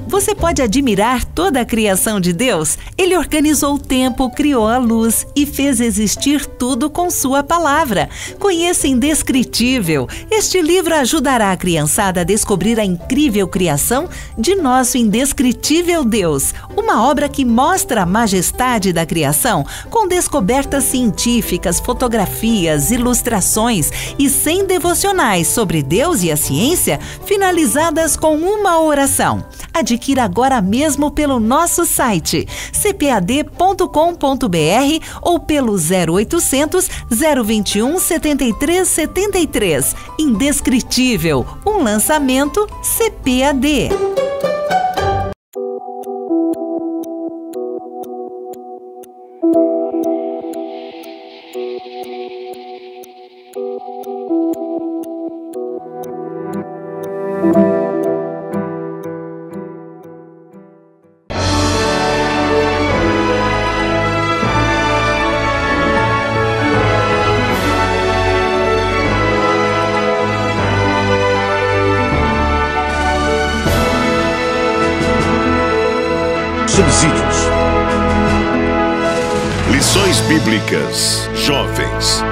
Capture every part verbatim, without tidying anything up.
Você pode admirar toda a criação de Deus? Ele organizou o tempo, criou a luz e fez existir tudo com sua palavra. Conheça Indescritível. Este livro ajudará a criançada a descobrir a incrível criação de nosso indescritível Deus. Uma obra que mostra a majestade da criação com descobertas científicas, fotografias, ilustrações e cem devocionais sobre Deus e a ciência, finalizadas com uma oração. Adquira agora mesmo pelo nosso site c p a d ponto com ponto b r ou pelo zero oitocentos, zero vinte e um, setenta e três setenta e três. Indescritível, um lançamento C P A D. Subsídios. Lições Bíblicas Jovens.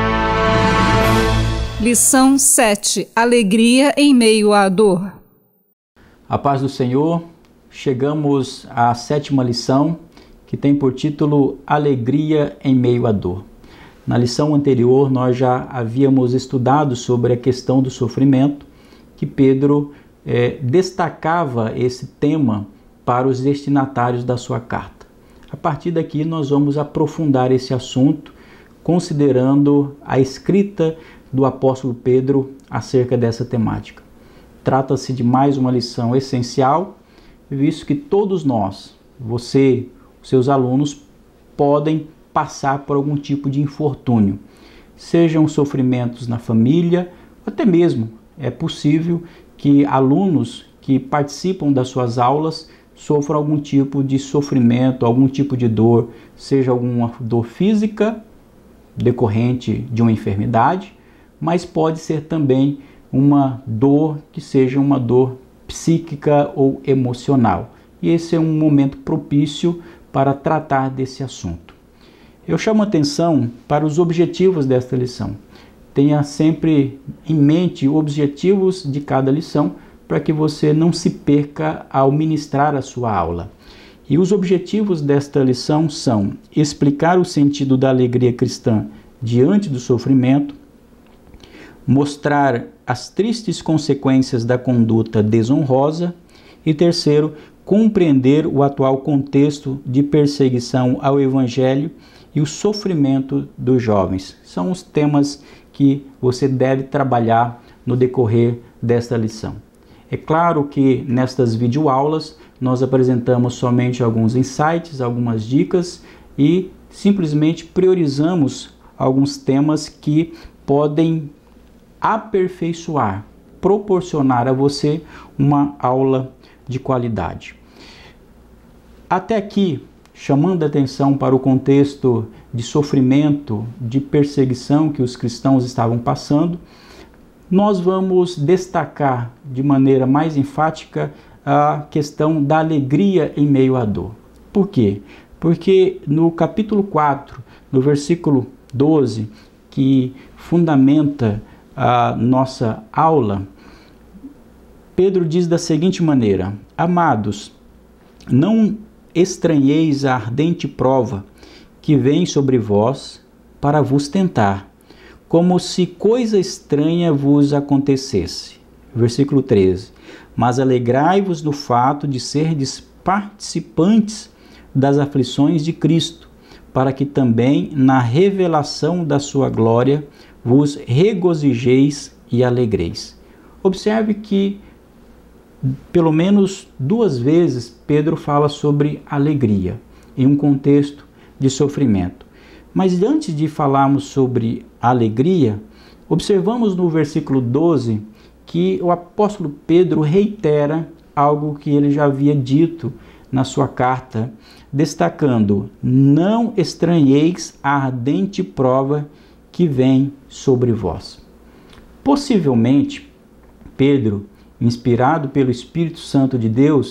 Lição sete. Alegria em meio à dor. A paz do Senhor. Chegamos à sétima lição, que tem por título Alegria em meio à dor. Na lição anterior, nós já havíamos estudado sobre a questão do sofrimento, que Pedro eh, destacava esse tema para os destinatários da sua carta. A partir daqui nós vamos aprofundar esse assunto, considerando a escrita do apóstolo Pedro acerca dessa temática. Trata-se de mais uma lição essencial, visto que todos nós, você, seus alunos, podem passar por algum tipo de infortúnio, sejam sofrimentos na família, até mesmo é possível que alunos que participam das suas aulas sofram algum tipo de sofrimento, algum tipo de dor, seja alguma dor física decorrente de uma enfermidade, mas pode ser também uma dor que seja uma dor psíquica ou emocional. E esse é um momento propício para tratar desse assunto. Eu chamo a atenção para os objetivos desta lição. Tenha sempre em mente os objetivos de cada lição, para que você não se perca ao ministrar a sua aula. E os objetivos desta lição são explicar o sentido da alegria cristã diante do sofrimento, mostrar as tristes consequências da conduta desonrosa e, terceiro, compreender o atual contexto de perseguição ao Evangelho e o sofrimento dos jovens. São os temas que você deve trabalhar no decorrer desta lição. É claro que nestas videoaulas nós apresentamos somente alguns insights, algumas dicas e simplesmente priorizamos alguns temas que podem aperfeiçoar, proporcionar a você uma aula de qualidade. Até aqui, chamando a atenção para o contexto de sofrimento, de perseguição que os cristãos estavam passando, nós vamos destacar de maneira mais enfática a questão da alegria em meio à dor. Por quê? Porque no capítulo quatro, no versículo doze, que fundamenta a nossa aula, Pedro diz da seguinte maneira: Amados, não estranheis a ardente prova que vem sobre vós para vos tentar, como se coisa estranha vos acontecesse. Versículo treze. Mas alegrai-vos no fato de serdes participantes das aflições de Cristo, para que também na revelação da sua glória vos regozijeis e alegreis. Observe que pelo menos duas vezes Pedro fala sobre alegria, em um contexto de sofrimento. Mas antes de falarmos sobre alegria, observamos no versículo doze que o apóstolo Pedro reitera algo que ele já havia dito na sua carta, destacando: não estranheis a ardente prova que vem sobre vós. Possivelmente, Pedro, inspirado pelo Espírito Santo de Deus,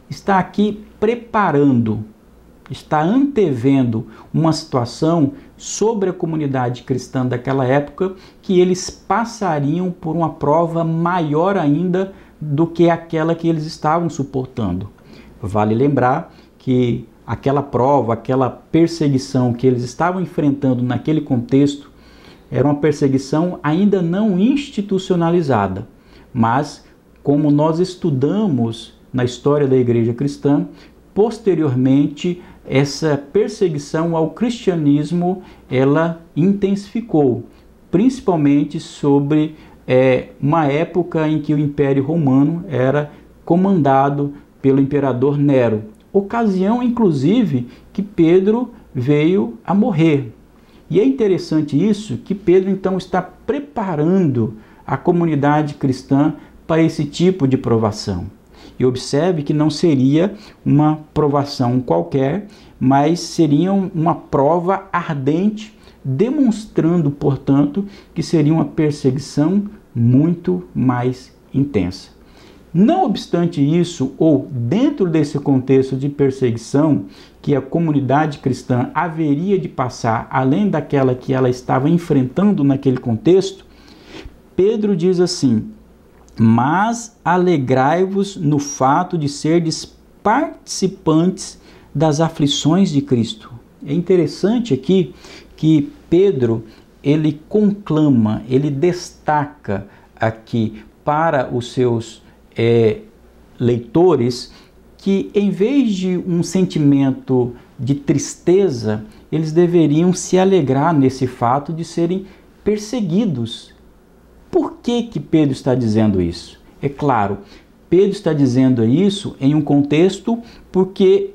está aqui preparando, está antevendo uma situação sobre a comunidade cristã daquela época, que eles passariam por uma prova maior ainda do que aquela que eles estavam suportando. Vale lembrar que aquela prova, aquela perseguição que eles estavam enfrentando naquele contexto, era uma perseguição ainda não institucionalizada, mas como nós estudamos na história da igreja cristã, posteriormente essa perseguição ao cristianismo ela intensificou, principalmente sobre é, uma época em que o Império Romano era comandado pelo imperador Nero, ocasião inclusive que Pedro veio a morrer. E é interessante isso, que Pedro então está preparando a comunidade cristã para esse tipo de provação. E observe que não seria uma provação qualquer, mas seria uma prova ardente, demonstrando, portanto, que seria uma perseguição muito mais intensa. Não obstante isso, ou dentro desse contexto de perseguição que a comunidade cristã haveria de passar, além daquela que ela estava enfrentando naquele contexto, Pedro diz assim: mas alegrai-vos no fato de serdes participantes das aflições de Cristo. É interessante aqui que Pedro, ele conclama, ele destaca aqui para os seus é, leitores que, em vez de um sentimento de tristeza, eles deveriam se alegrar nesse fato de serem perseguidos. Por que que Pedro está dizendo isso? É claro, Pedro está dizendo isso em um contexto porque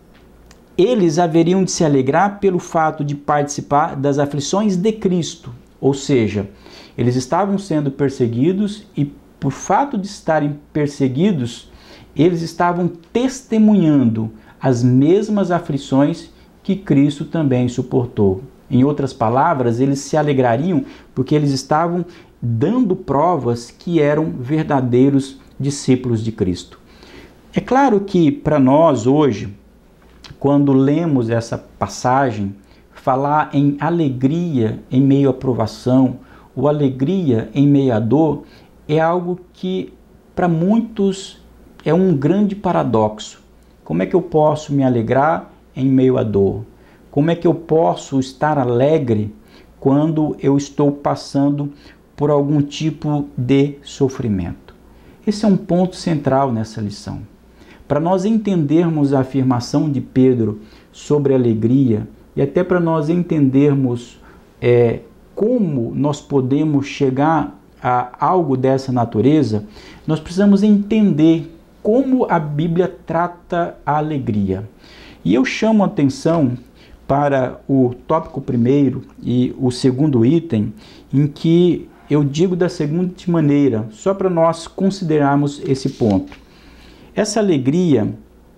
eles haveriam de se alegrar pelo fato de participar das aflições de Cristo. Ou seja, eles estavam sendo perseguidos e por fato de estarem perseguidos, eles estavam testemunhando as mesmas aflições que Cristo também suportou. Em outras palavras, eles se alegrariam porque eles estavam dando provas que eram verdadeiros discípulos de Cristo. É claro que para nós hoje, quando lemos essa passagem, falar em alegria em meio à provação, ou alegria em meio à dor, é algo que para muitos é um grande paradoxo. Como é que eu posso me alegrar em meio à dor? Como é que eu posso estar alegre quando eu estou passando por algum tipo de sofrimento? Esse é um ponto central nessa lição. Para nós entendermos a afirmação de Pedro sobre a alegria e até para nós entendermos é, como nós podemos chegar a algo dessa natureza, nós precisamos entender como a Bíblia trata a alegria. E eu chamo a atenção para o tópico primeiro e o segundo item, em que eu digo da seguinte maneira, só para nós considerarmos esse ponto. Essa alegria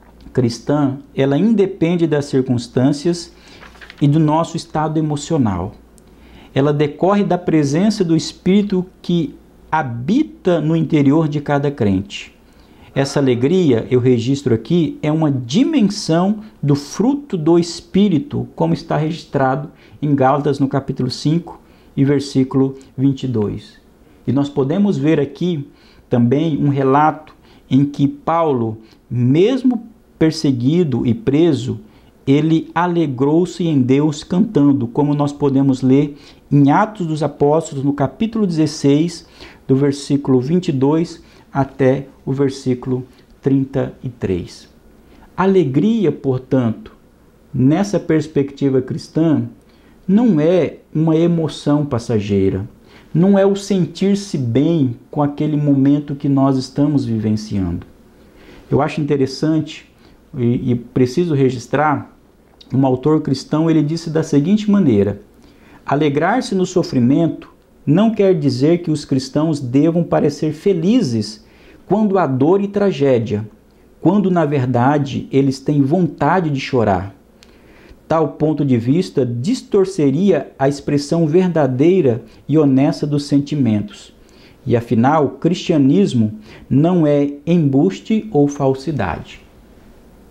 cristã, ela independe das circunstâncias e do nosso estado emocional. Ela decorre da presença do Espírito que habita no interior de cada crente. Essa alegria, eu registro aqui, é uma dimensão do fruto do Espírito, como está registrado em Gálatas no capítulo cinco e versículo vinte e dois. E nós podemos ver aqui também um relato em que Paulo, mesmo perseguido e preso, ele alegrou-se em Deus cantando, como nós podemos ler em Atos dos Apóstolos, no capítulo dezesseis, do versículo vinte e dois até o versículo trinta e três. Alegria, portanto, nessa perspectiva cristã, não é uma emoção passageira, não é o sentir-se bem com aquele momento que nós estamos vivenciando. Eu acho interessante e, e preciso registrar, um autor cristão, ele disse da seguinte maneira: alegrar-se no sofrimento não quer dizer que os cristãos devam parecer felizes quando há dor e tragédia, quando na verdade eles têm vontade de chorar. Tal ponto de vista distorceria a expressão verdadeira e honesta dos sentimentos. E afinal, o cristianismo não é embuste ou falsidade.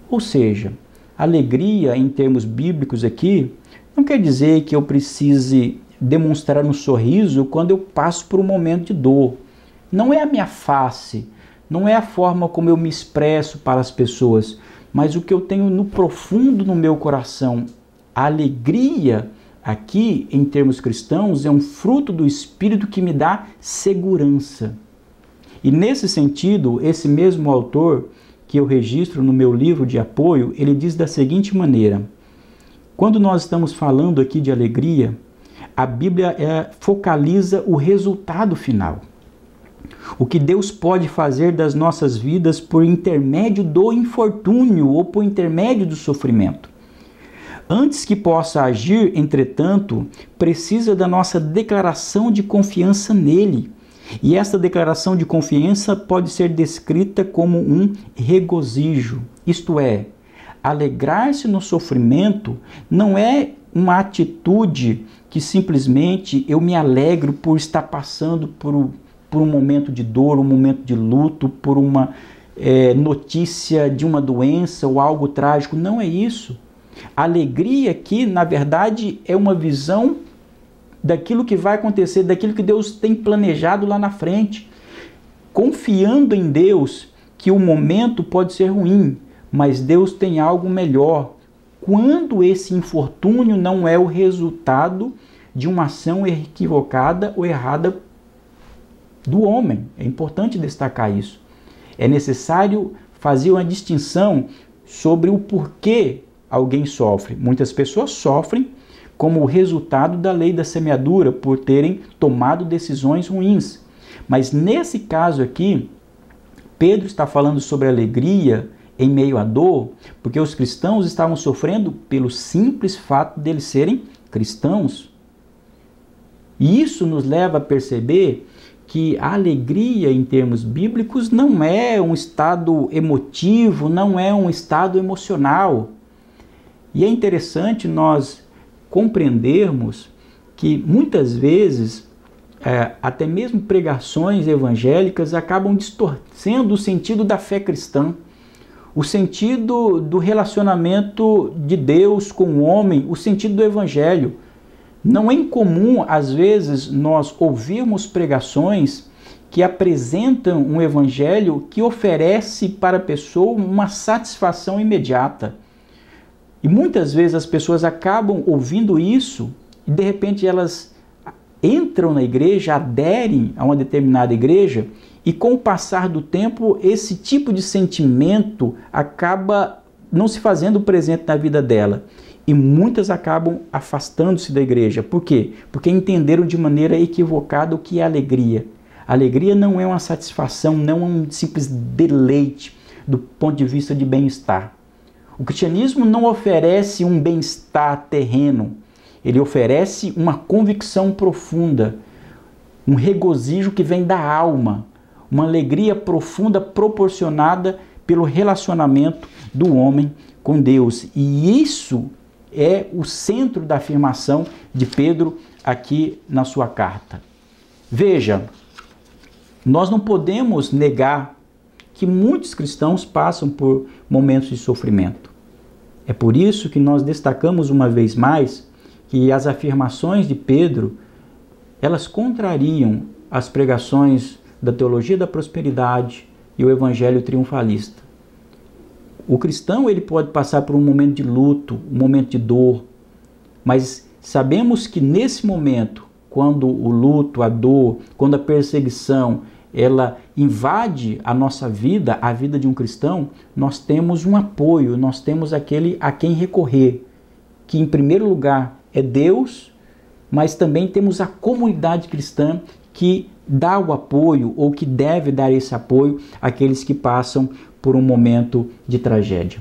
Ou seja, alegria em termos bíblicos aqui não quer dizer que eu precise demonstrar um sorriso quando eu passo por um momento de dor. Não é a minha face, não é a forma como eu me expresso para as pessoas, mas o que eu tenho no profundo no meu coração. A alegria aqui, em termos cristãos, é um fruto do Espírito que me dá segurança. E nesse sentido, esse mesmo autor que eu registro no meu livro de apoio, ele diz da seguinte maneira: quando nós estamos falando aqui de alegria, a Bíblia é, focaliza o resultado final. O que Deus pode fazer das nossas vidas por intermédio do infortúnio ou por intermédio do sofrimento. Antes que possa agir, entretanto, precisa da nossa declaração de confiança nele. E essa declaração de confiança pode ser descrita como um regozijo. Isto é, alegrar-se no sofrimento não é uma atitude que simplesmente eu me alegro por estar passando por, por um momento de dor, um momento de luto, por uma é, notícia de uma doença ou algo trágico. Não é isso. A alegria aqui, na verdade, é uma visão daquilo que vai acontecer, daquilo que Deus tem planejado lá na frente. Confiando em Deus que o momento pode ser ruim, mas Deus tem algo melhor. Quando esse infortúnio não é o resultado de uma ação equivocada ou errada do homem. É importante destacar isso. É necessário fazer uma distinção sobre o porquê alguém sofre. Muitas pessoas sofrem como resultado da lei da semeadura, por terem tomado decisões ruins. Mas nesse caso aqui, Pedro está falando sobre alegria em meio à dor, porque os cristãos estavam sofrendo pelo simples fato deles serem cristãos. E isso nos leva a perceber que a alegria em termos bíblicos não é um estado emotivo, não é um estado emocional. E é interessante nós compreendermos que muitas vezes é, até mesmo pregações evangélicas acabam distorcendo o sentido da fé cristã, o sentido do relacionamento de Deus com o homem, o sentido do evangelho. Não é incomum, às vezes, nós ouvirmos pregações que apresentam um evangelho que oferece para a pessoa uma satisfação imediata. E muitas vezes as pessoas acabam ouvindo isso e de repente elas entram na igreja, aderem a uma determinada igreja e com o passar do tempo esse tipo de sentimento acaba não se fazendo presente na vida dela. E muitas acabam afastando-se da igreja. Por quê? Porque entenderam de maneira equivocada o que é alegria. A alegria não é uma satisfação, não é um simples deleite do ponto de vista de bem-estar. O cristianismo não oferece um bem-estar terreno, ele oferece uma convicção profunda, um regozijo que vem da alma, uma alegria profunda proporcionada pelo relacionamento do homem com Deus. E isso é o centro da afirmação de Pedro aqui na sua carta. Veja, nós não podemos negar que muitos cristãos passam por momentos de sofrimento. É por isso que nós destacamos uma vez mais que as afirmações de Pedro, elas contrariam as pregações da teologia da prosperidade e o evangelho triunfalista. O cristão ele pode passar por um momento de luto, um momento de dor, mas sabemos que nesse momento, quando o luto, a dor, quando a perseguição, ela invade a nossa vida, a vida de um cristão, nós temos um apoio, nós temos aquele a quem recorrer, que em primeiro lugar é Deus, mas também temos a comunidade cristã que dá o apoio ou que deve dar esse apoio àqueles que passam por um momento de tragédia.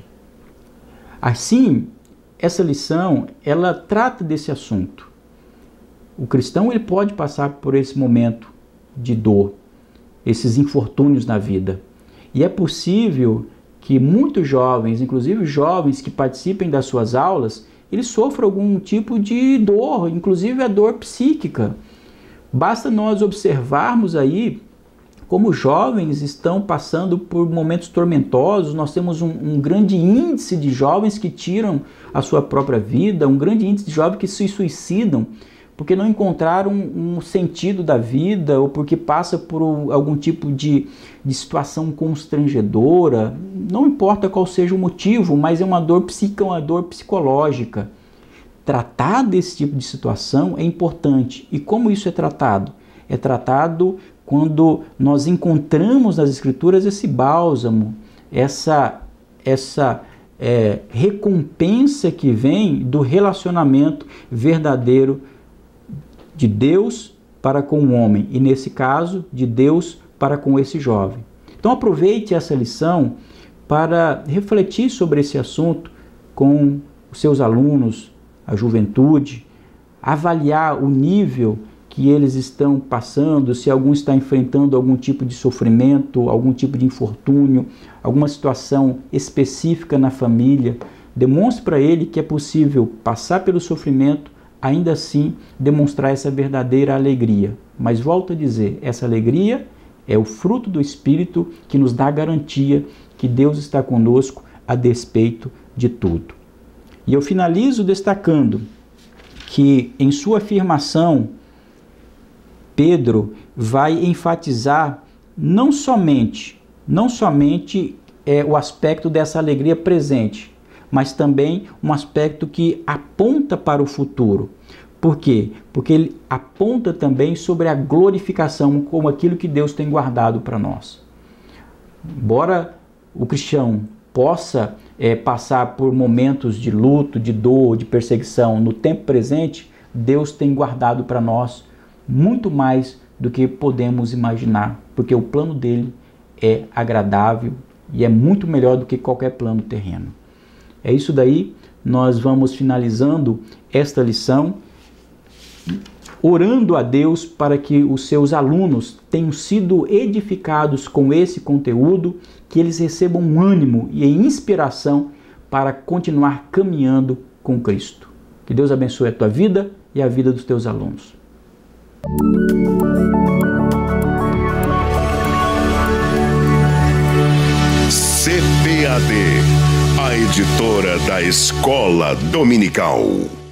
Assim, essa lição, ela trata desse assunto. O cristão ele pode passar por esse momento de dor, esses infortúnios na vida. E é possível que muitos jovens, inclusive jovens que participem das suas aulas, eles sofram algum tipo de dor, inclusive a dor psíquica. Basta nós observarmos aí como jovens estão passando por momentos tormentosos. Nós temos um, um grande índice de jovens que tiram a sua própria vida, um grande índice de jovens que se suicidam porque não encontraram um, um sentido da vida ou porque passa por um, algum tipo de, de situação constrangedora. Não importa qual seja o motivo, mas é uma dor psíquica, uma dor psicológica. Tratar desse tipo de situação é importante. E como isso é tratado? É tratado quando nós encontramos nas Escrituras esse bálsamo, essa, essa é, recompensa que vem do relacionamento verdadeiro de Deus para com o homem, e nesse caso, de Deus para com esse jovem. Então aproveite essa lição para refletir sobre esse assunto com os seus alunos, a juventude, avaliar o nível que eles estão passando, se algum está enfrentando algum tipo de sofrimento, algum tipo de infortúnio, alguma situação específica na família. Demonstre para ele que é possível passar pelo sofrimento, ainda assim demonstrar essa verdadeira alegria. Mas volto a dizer, essa alegria é o fruto do Espírito que nos dá a garantia que Deus está conosco a despeito de tudo. E eu finalizo destacando que em sua afirmação, Pedro vai enfatizar não somente, não somente é, o aspecto dessa alegria presente, mas também um aspecto que aponta para o futuro. Por quê? Porque ele aponta também sobre a glorificação, como aquilo que Deus tem guardado para nós. Embora o cristão possa é, passar por momentos de luto, de dor, de perseguição no tempo presente, Deus tem guardado para nós muito mais do que podemos imaginar, porque o plano dele é agradável e é muito melhor do que qualquer plano terreno. É isso daí, nós vamos finalizando esta lição, orando a Deus para que os seus alunos tenham sido edificados com esse conteúdo, que eles recebam um ânimo e inspiração para continuar caminhando com Cristo. Que Deus abençoe a tua vida e a vida dos teus alunos. C P A D, a editora da Escola Dominical.